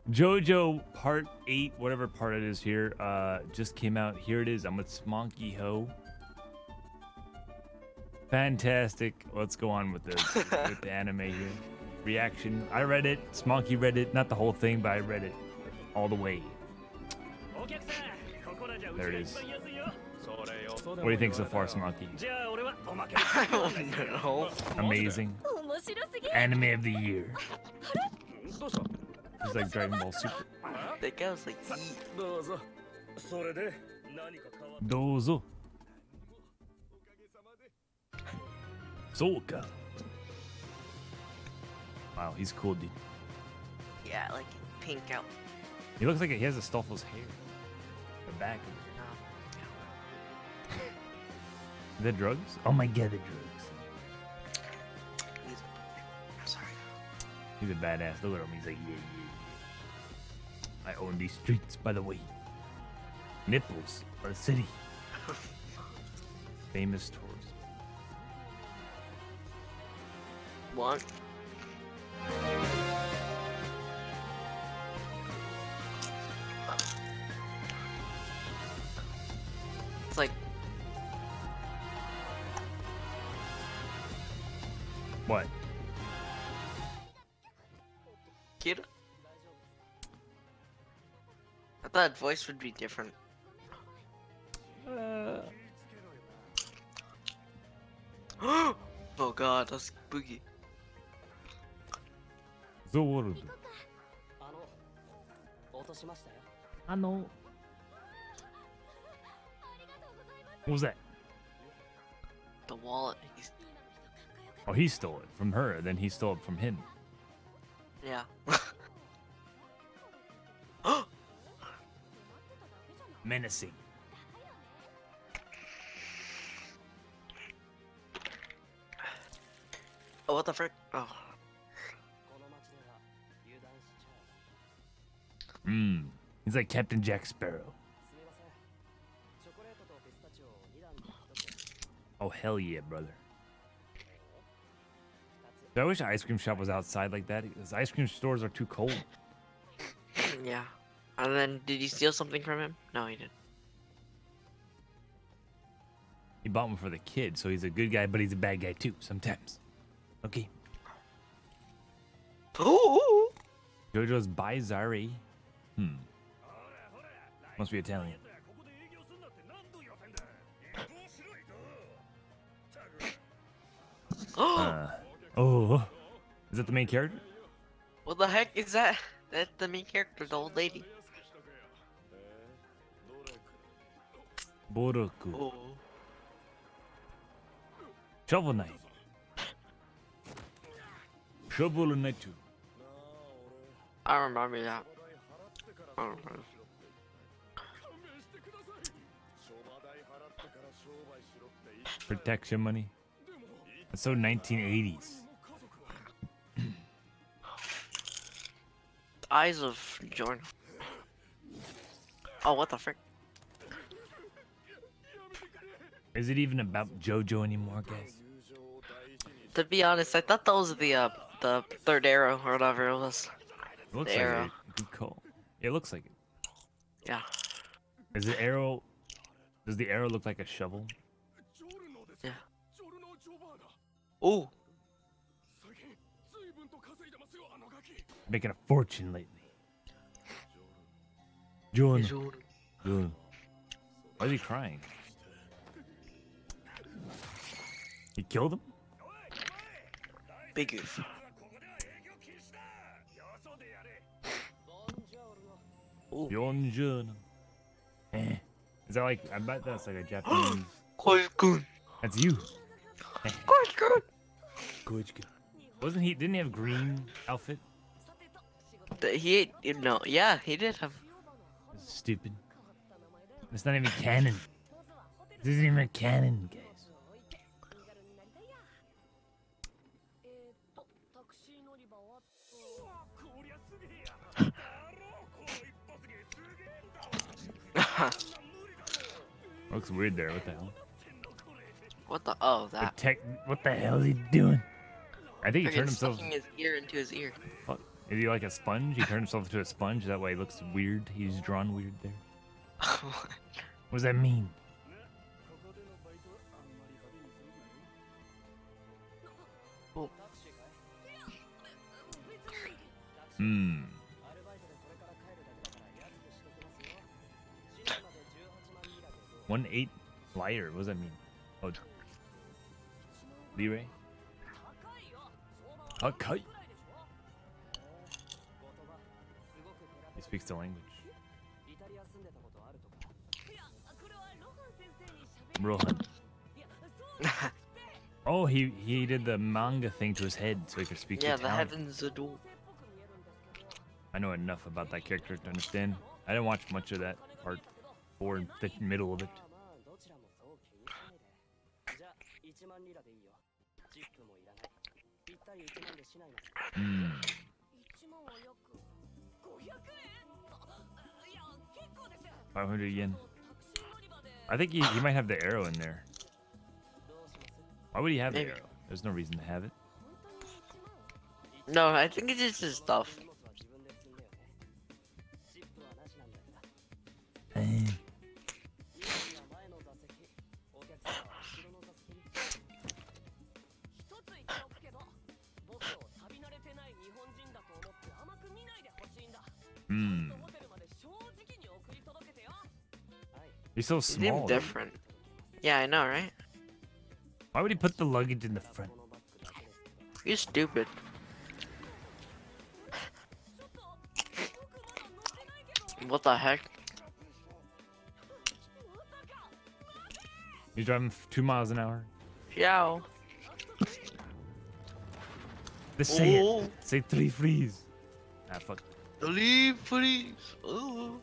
JoJo Part 8, whatever part it is here, just came out. Here it is. I'm with Smonkey Ho. Fantastic. Let's go on with the anime here. Reaction. I read it. Smonkey read it. Not the whole thing, but I read it all the way. There it is. What do you think so far, Smonkey? I don't know. Amazing. Anime of the year. It's like Dragon Ball Super. That guy was like, Dozo. Soka. Wow, he's cool, dude. yeah, like pink out. He looks like he has a Stoffel's hair. The back of it. Is that drugs? Oh my god, the drugs. Sorry. He's a badass. Look at him. He's like, yeah, yeah. I own these streets, by the way. Nipples are the city. Famous tours. What? It's like, What? kid. I thought voice would be different. Oh god, that's Boogie. Zoro. What was that? The wallet. Oh, he stole it from her. Then he stole it from him. Yeah. Menacing. Oh, what the frick? Oh. He's like Captain Jack Sparrow. Oh, hell yeah, brother. I wish an ice cream shop was outside like that, because ice cream stores are too cold. Yeah. And then, did you steal something from him? No, he didn't. He bought one for the kid, so he's a good guy, but he's a bad guy too, sometimes. Okay. Ooh! JoJo's Bizarre. Must be Italian. Oh, is that the main character? What the heck is that? That's the main character, the old lady. Boroku. Oh. Shovel Knight. Shovel Knight 2. I remember that. I remember. Protection money. That's so 1980s. Eyes of Jordan. Oh, what the frick? Is it even about JoJo anymore, guys? To be honest, I thought that was the third arrow or whatever it was. It looks The like arrow. it. Good call. It looks like it. Yeah. Is the arrow? Does the arrow look like a shovel? Yeah. Ooh. Making a fortune lately. John. John. Why is he crying? He killed him? Big oof. Ooh. Yonjun. Eh. Is that like, I bet that's like a Japanese. Koichi-kun. That's you. Koichi-kun. Koichika. Wasn't he, didn't he have green outfit? He, you know, yeah, he did have. That's stupid. It's not even canon. This isn't even canon, guys. Looks weird there. What the hell? What the? Oh, that. What the hell is he doing? I think he Friggin' turned himself. sucking his ear into his ear. Fuck. Is he like a sponge? He turned himself into a sponge. That way it looks weird. He's drawn weird there. What does that mean? Oh. Hmm. 1-8 liar. What does that mean? Oh, Liray. Okay. He speaks the language. Rohan. Oh, he did the manga thing to his head so he could speak. Yeah, the Italian. heavens adore. I know enough about that character to understand. I didn't watch much of that part 4 and the middle of it. Hmm. 500 yen. I think he might have the arrow in there. Why would he have Maybe. the arrow? There's no reason to have it. No, I think it's just his stuff. Hmm. He's so He small. seemed different. Yeah, I know, right? Why would he put the luggage in the front? You're stupid. What the heck? He's driving 2 miles an hour. Yow. Just say Oh. it. Say 3 fleas. Ah, fuck. Leave, please. Oh.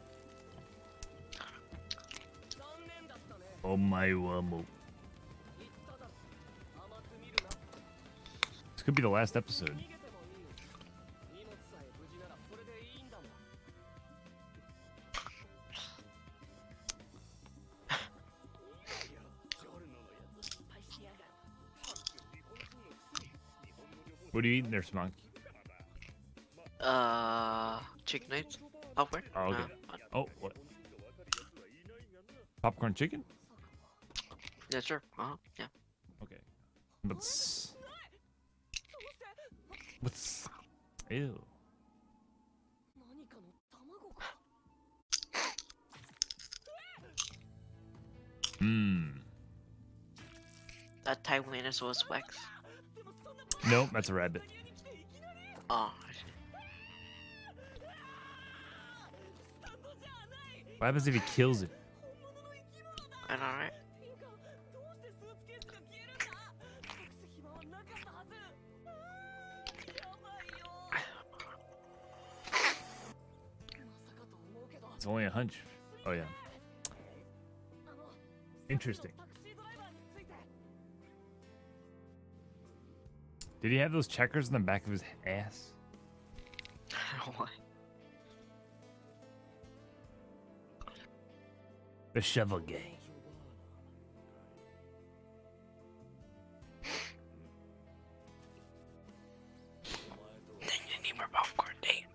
Oh my wamo. This could be the last episode. What are you eating there, Smonky? Chicken nuggets? Popcorn? Oh, okay. Oh, what? Popcorn chicken? Yeah, sure. Yeah. Okay. What's... Ew. Hmm. That Tyrannosaurus Rex. Nope, that's a rabbit. Oh. What happens if he kills it? I know, right? It's only a hunch. Oh, yeah. Interesting. Did he have those checkers in the back of his ass? What? The shovel gang. Then you need more popcorn, dang.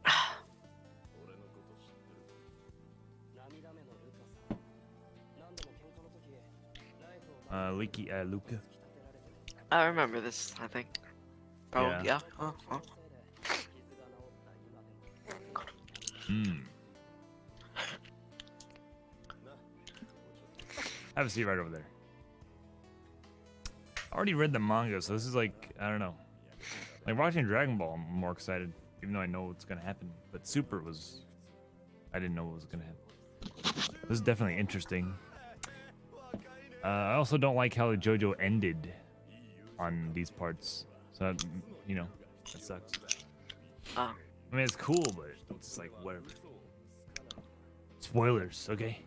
Leaky, Luca. I remember this, I think. Oh, Yeah. yeah. Oh. Hmm. Have a seat right over there. I already read the manga, so this is like, I don't know. Like watching Dragon Ball, I'm more excited, even though I know what's gonna happen. But Super was, I didn't know what was gonna happen. This is definitely interesting. I also don't like how JoJo ended on these parts. So, you know, that sucks. Oh. I mean, it's cool, but it's like, whatever. Spoilers, okay?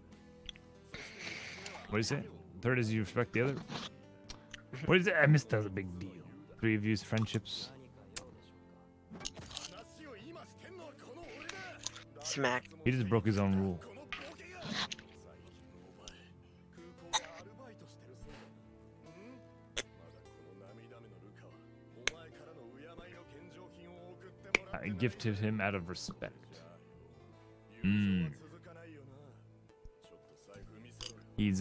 What do you say? Third is you respect the other? What is it? I missed that a big deal. 3 of you's friendships. Smack. He just broke his own rule. gift to him out of respect. Hmm. He's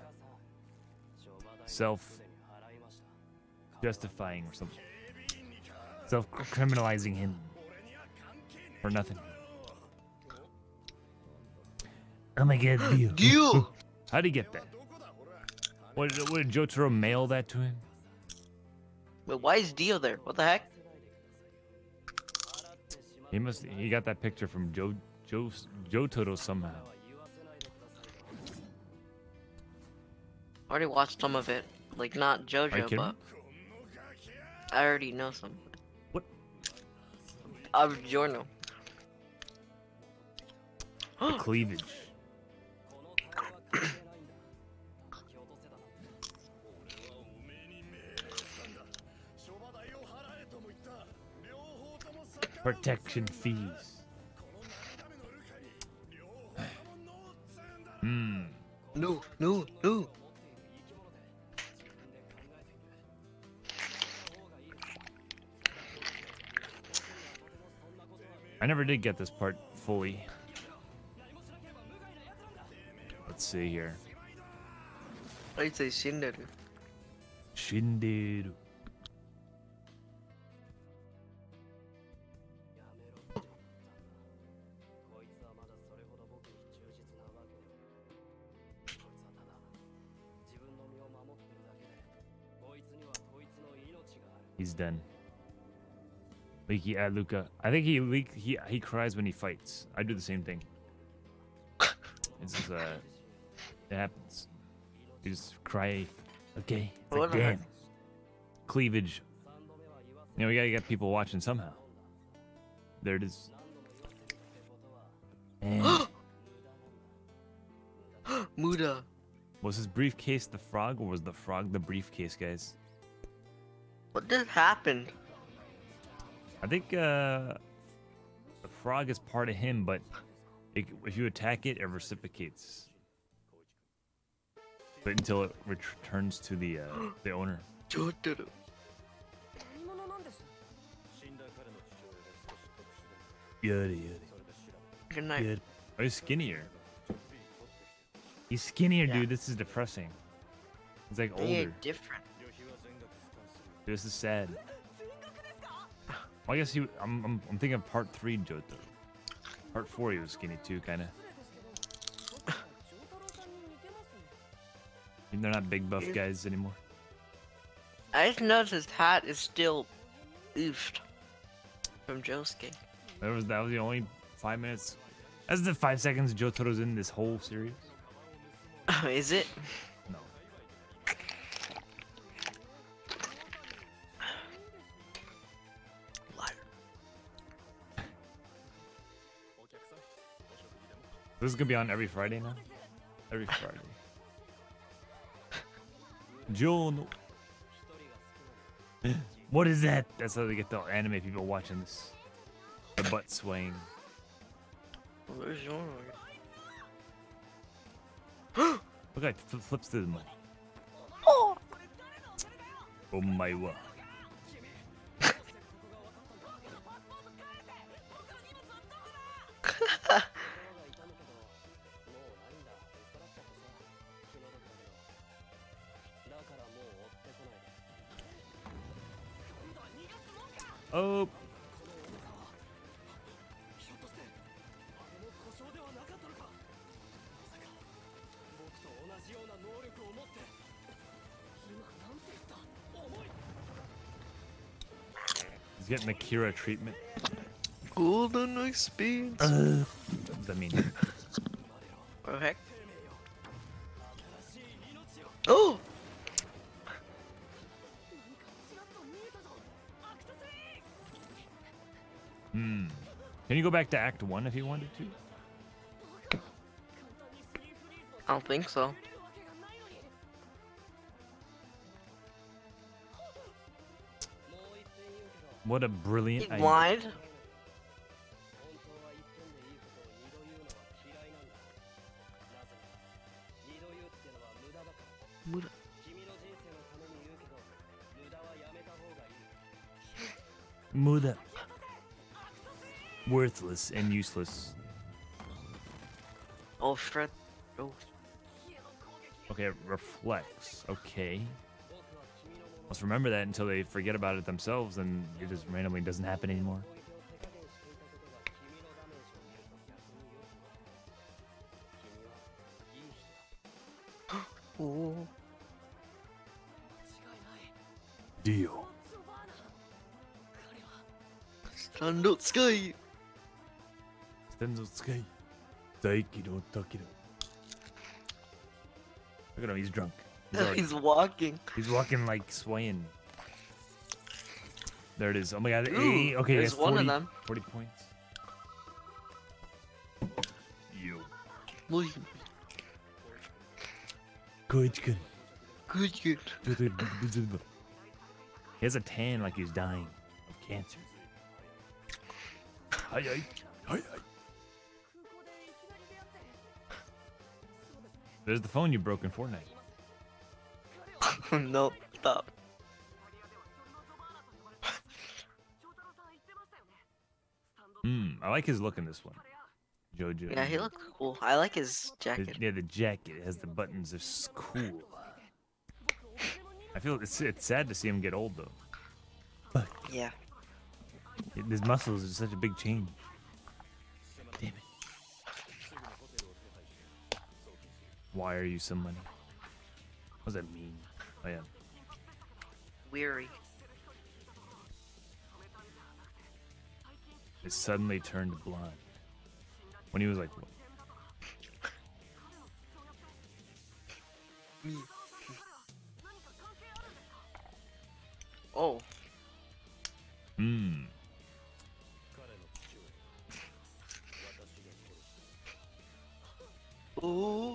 self-justifying or something. Self-criminalizing him for nothing. Oh my god, Dio. Dio! How'd he get that? What did Jotaro mail that to him? But why is Dio there? What the heck? He got that picture from Jotaro somehow. I already watched some of it. Like, not Are you JoJo, kidding but me? I already know some. What? Of Giorno. The cleavage. Protection fees. Hmm. No. I never did get this part fully. Let's see here. I'd say Shinderu. Shinderu. He's done. Leaky at Luca. I think he cries when he fights. I do the same thing. It's just, it happens. You just cry. Okay. It's like, damn. Cleavage. You know, we gotta get people watching somehow. There it is. And Muda. was his briefcase the frog, or was the frog the briefcase, guys? What just happened? I think the frog is part of him, but if you attack it, it reciprocates. But until it returns to the owner. Jotaro. Yada. Good night. Good. Oh, he's skinnier. He's skinnier, Yeah. dude. This is depressing. He's like They older. are different. This is sad. Well, I guess I'm thinking of part 3 Jotaro. Part 4 he was skinny too, kind of. They're not big buff guys anymore. I just noticed his hat is still oofed from Josuke. That was the only 5 minutes. That's the 5 seconds Jotaro's in this whole series. Is it? No. This is gonna be on every Friday now. Every Friday. Jono. What is that? That's how they get the anime people watching this. The butt swaying. Where's Giorno? Look at flips through the money. Oh! Oh my god. Oh. He's getting the Kira treatment. Golden experience. What does that mean? What the heck? Oh! Hmm. Can you go back to Act 1 if you wanted to? I don't think so. What a brilliant He's idea. blind. Muda. Muda. worthless and useless. Oh, Fred. Oh. Okay, it reflects. Okay. Let's remember that until they forget about it themselves, and it just randomly doesn't happen anymore. Oh. Deal. Stand up, sky. Stenzo Sky. Daikido Takido. Look at him, he's drunk. He's walking. He's walking like swaying. There it is. Oh my god. Ooh, Okay, there's that's one 40, of them. 40 points. You. Boy. Good. Good. He has a tan like he's dying of cancer. Hi. There's the phone you broke in Fortnite. No, stop. I like his look in this one. Jojo. Yeah, he looks cool. I like his jacket. Yeah, the jacket has the buttons. It's cool. I feel it's sad to see him get old though. But Yeah. his muscles is such a big change. Damn it. Why are you somebody? What does that mean? Oh yeah. Weary. It suddenly turned blonde. When he was like, what? Oh. Oh.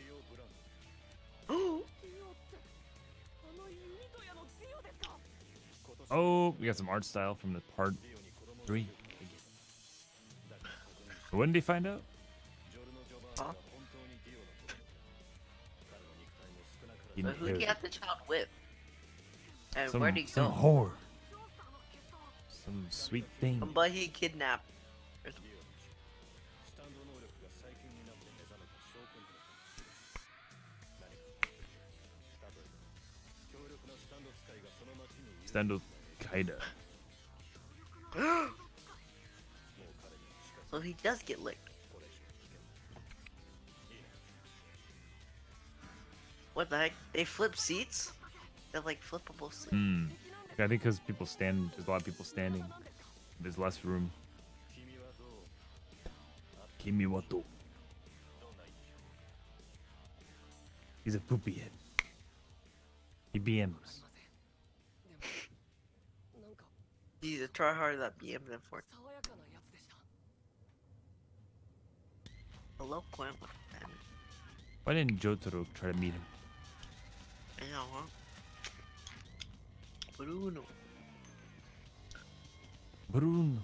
Oh, we got some art style from the part 3. When did he find out? Huh? He But who did he inherited have the child with? And some, where'd he some go? whore. Some sweet thing. But he kidnapped. Stando Kaida. So he does get licked. What the heck? They flip seats? They're like flippable seats. Yeah, I think because people stand, there's a lot of people standing. There's less room. Kimi Wato. He's a poopy head. He BMs. He's a tryhard that BM'd him for. Hello, Quinn. Why didn't Jotaro try to meet him? I know, huh? Bruno. Bruno.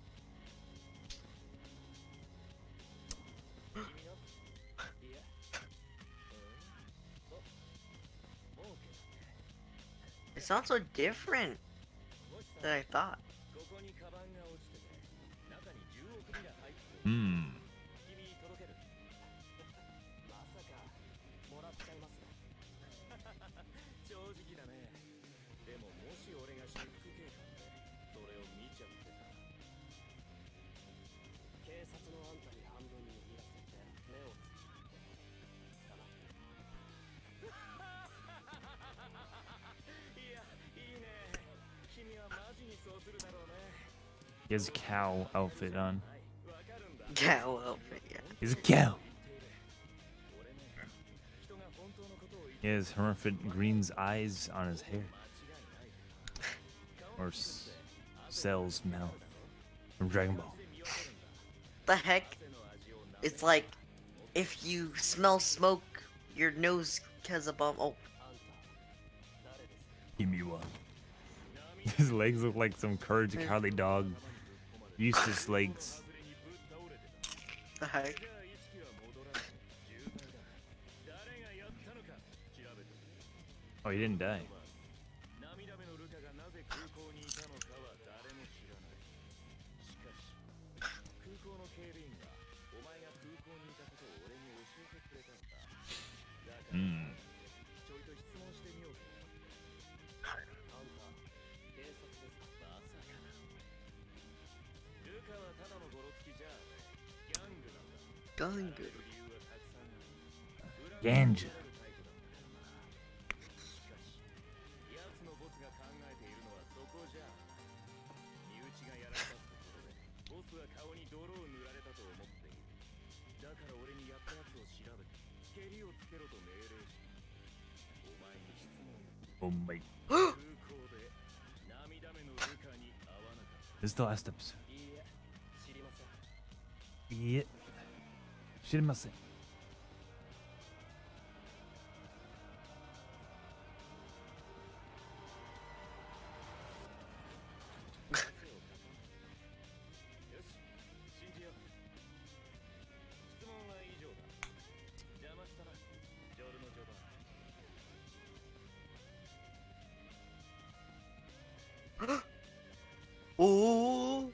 It sounds so different than I thought. He has a cow outfit on. Cow outfit, yeah. He's a cow. He has Hermit Green's eyes on his hair. Or Cell's mouth. From Dragon Ball. The heck? It's like if you smell smoke, your nose has a bump. Oh. Kimiwa. His legs look like some Courage the Cowardly Dog. Useless legs. The heck? Oh, he didn't die. Hmm. Gungu. Ganja. Oh my. This is the last episode. Yeah. Shirimasen. Oh.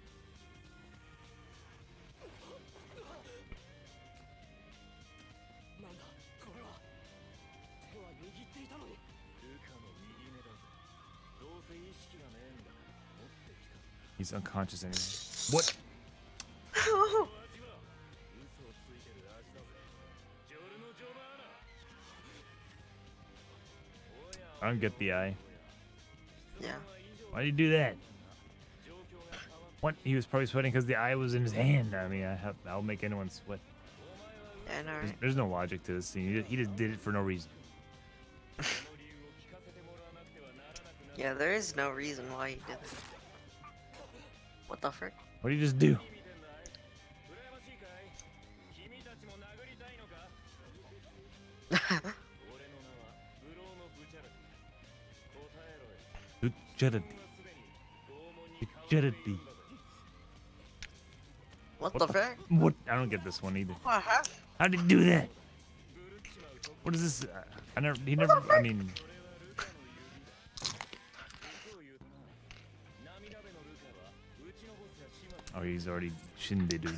He's unconscious anyway. What? I don't get the eye. Yeah. Why did you do that? What? He was probably sweating because the eye was in his hand. I mean, I'll make anyone sweat. Yeah, no, right. There's no logic to this scene. He just did it for no reason. Yeah, there is no reason why he did it. What the frick? What did he just do? What the frick? What? I don't get this one either. Uh-huh. How did he do that? What is this? I never. He never. I mean. Oh, he's already Shinde, dude.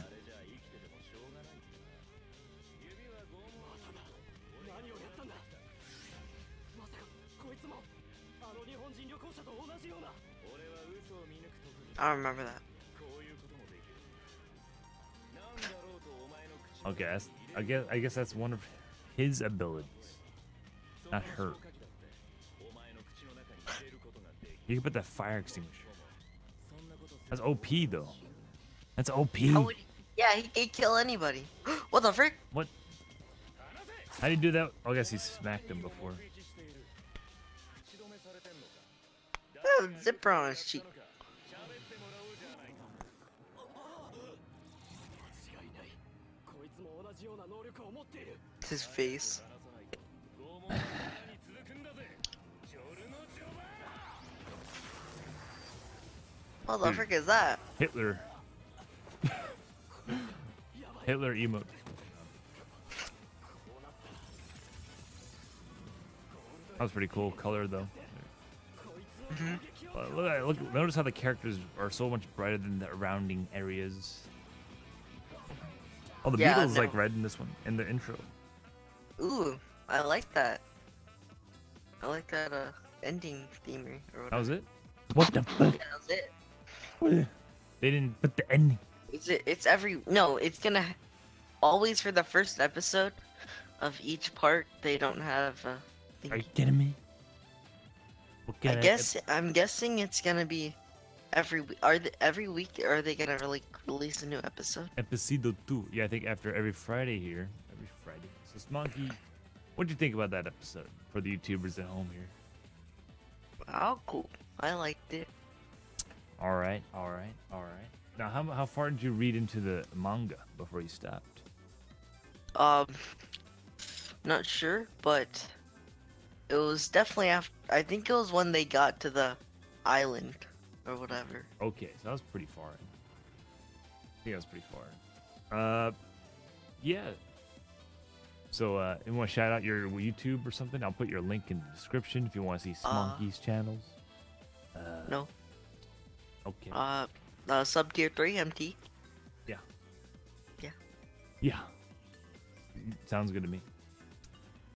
I don't remember that. Okay, I guess that's one of his abilities, not her. You can put that fire extinguisher. That's OP though. That's OP. How would he, yeah, he could kill anybody. What the frick? What? How did he do that? Oh, I guess he smacked him before. Oh, zipper on his cheek. It's his face. What the frick is that? Hitler. Hitler emote. That was pretty cool color though. Look, notice how the characters are so much brighter than the surrounding areas. Oh, the Yeah, Beatles no. like red in this one in the intro. Ooh, I like that. I like that ending themer or whatever. That was it. What the fuck? Yeah, that was it. They didn't put the ending. It's every no. It's gonna always for the first episode of each part. They don't have. Are you kidding me? I'm guessing it's gonna be every week. Every week are they gonna release a new episode? Episodio 2. Yeah, I think after every Friday here. Every Friday. So Smonkey, what'd you think about that episode for the YouTubers at home here? Oh, cool. I liked it. All right. Now, how far did you read into the manga before you stopped? Not sure, but it was definitely after. I think it was when they got to the island or whatever. Okay, so that was pretty far in. I think that was pretty far in. Yeah. So, you want to shout out your YouTube or something? I'll put your link in the description if you want to see Smonkey's channels. No. Okay. Sub tier 3 MT. Yeah. Yeah. Sounds good to me.